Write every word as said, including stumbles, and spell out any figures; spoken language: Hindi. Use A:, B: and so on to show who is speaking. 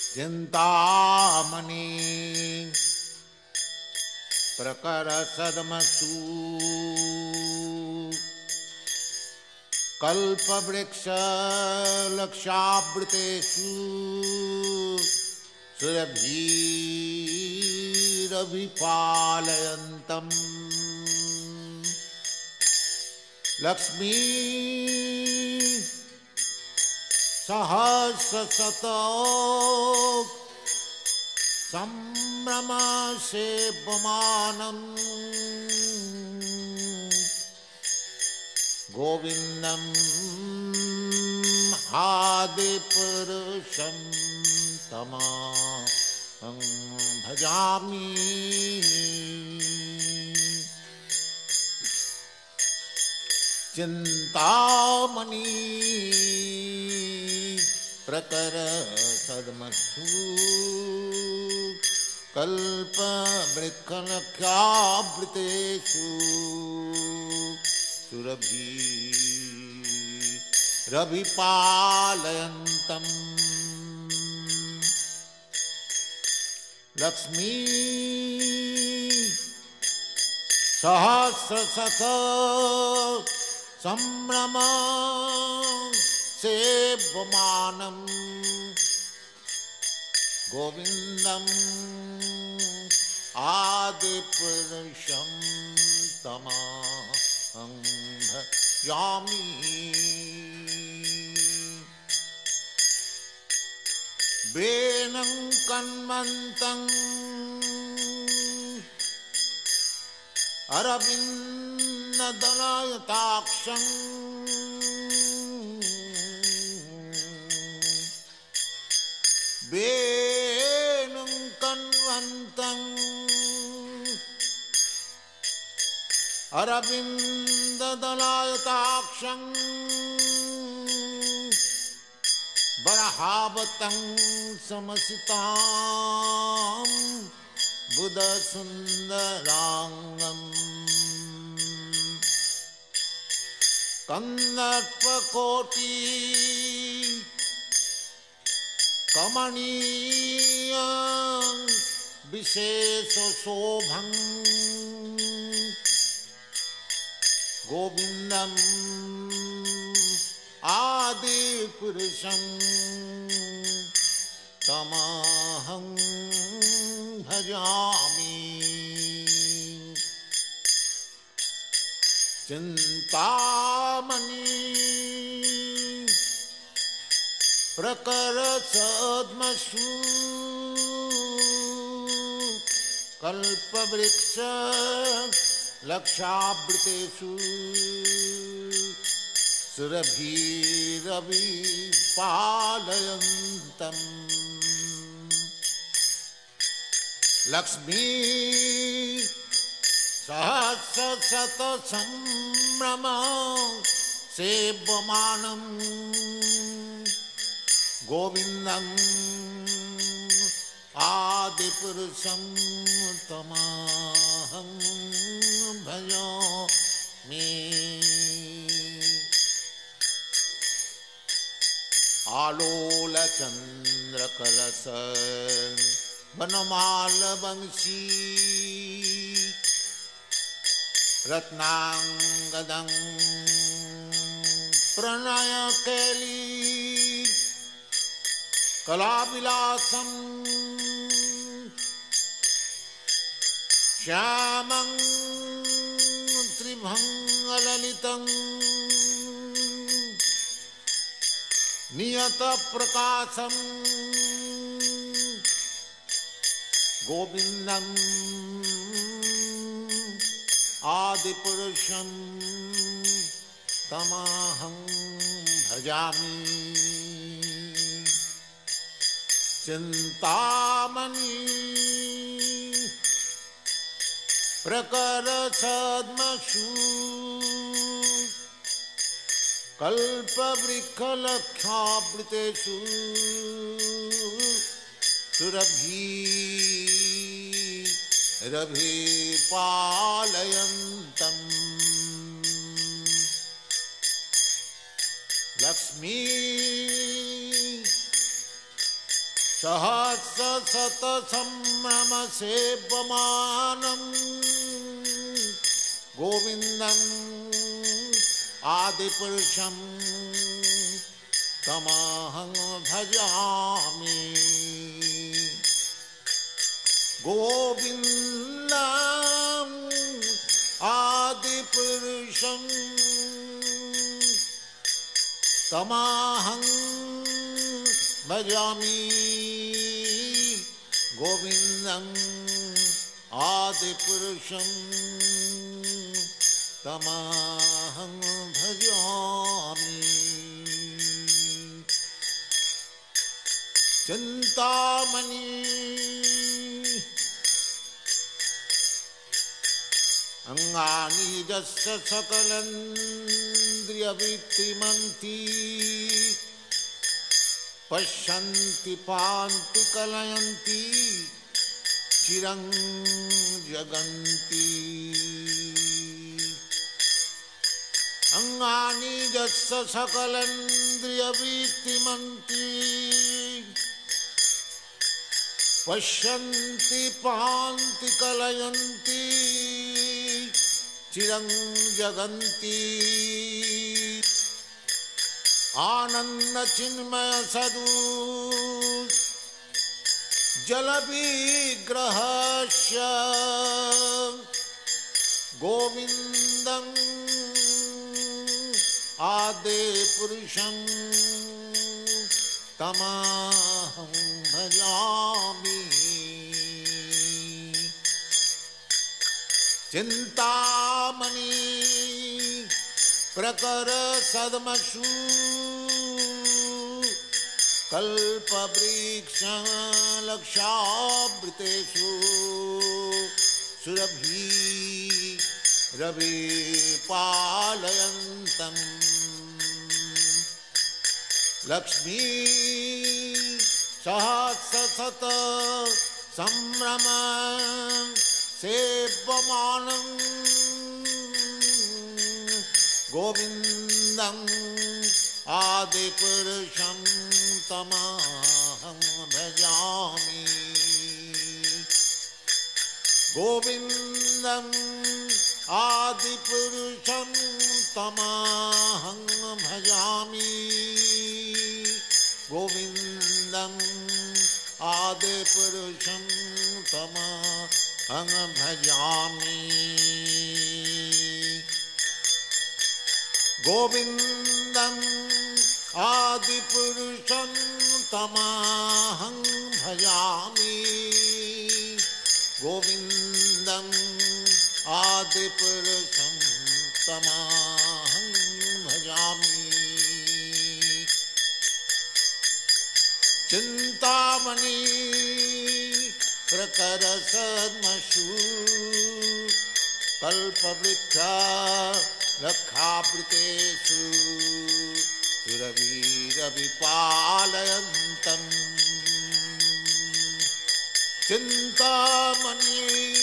A: चिंतामणि प्रकर सदमसु कल्पवृक्ष लक्षावृतेषु सुरभिरभिपालयन्तम् लक्ष्मी सहस्रशतो संभ्रम सेव्यमानम् गोविंदं आदिपुरुषं तमहं भजामि चिंतामणि प्रकर सदमसु कल्पवृक्षलक्षावृतेषु सुरभिरभिपालयन्तम् लक्ष्मी सहस्रशत संभ्रम सेव्यमानम् गोविन्दम् आदिपुरुषं तमहं भजामि वेनं कन्वन्तं अरविन्ददलयताक्षं वेनं कन्वन्तं अरविन्ददलयताक्षं बरहावतं समसितां बुधसुन्दराङ्गम् कन्दर्पकोटि कमनीय विशेषशोभं गोविन्दम् आदिपुरुषं तमहं भजामि चिंतामणि प्रकर सदमसु कल्पवृक्ष लक्षावृतेषु सुरभिरभिपालयन्तम् लक्ष्मी सहस्रशत संभ्रम सेव्यमानम् गोविन्दम् आदिपुरुषं तमहं भजामि आलोलचन्द्रकलश वनमालवंशी रत्नांगदं प्रणयकेली कलाविलासं श्यामं त्रिभंगललितं नियतप्रकाशं गोविन्दम् आदिपुरुषं तमहं भजामि चिंतामणि प्रकर सदमसु कल्पवृक्षलक्षावृतेषु सुरभिरभिपालयन्तम् लक्ष्मी सहस्र शत संभ्रम सेव्यमानं गोविन्दं आदिपुरुषं तमहं भजामि। गोविन्दं आदिपुरुषं तमहं भजामि। गोविन्दं आदिपुरुषं तमहं भजामि। चिंतामणि अंगानि यस्य सकलेन्द्रियवृत्तिमन्ति पश्यन्ति पान्ति कलयन्ति चिरं जगन्ति। अंगानि यस्य सकलेन्द्रियवृत्तिमन्ति पश्यन्ति पान्ति कलयन्ति चिरं जगन्ति। आनंद चिन्मय सदु जल विग्रहस्य गोविन्दं आदि पुरुषं तमहं भजामि। चिंतामणि प्रकर सद्मसु कल्पवृक्ष लक्षावृतेषु सुरभि रवि पालयन्तं लक्ष्मी सहस्रशत संभ्रम सेव्यमानं गोविन्दं आदिपुरुषं तमहं भजामि। गोविन्दं आदिपुरुषं तमहं भजामि। गोविन्दं आदिपुरुषं तमहं भजामि। गोविन्दं आदिपुरुषं तमहं भजामि। गोविन्दं आदिपुरुषं तमहं भजामि। चिंतामणि प्रकर सद्मसु कल्पवृक्ष लक्षावृतेषु सुरभि पालयन्तं चिंतामणि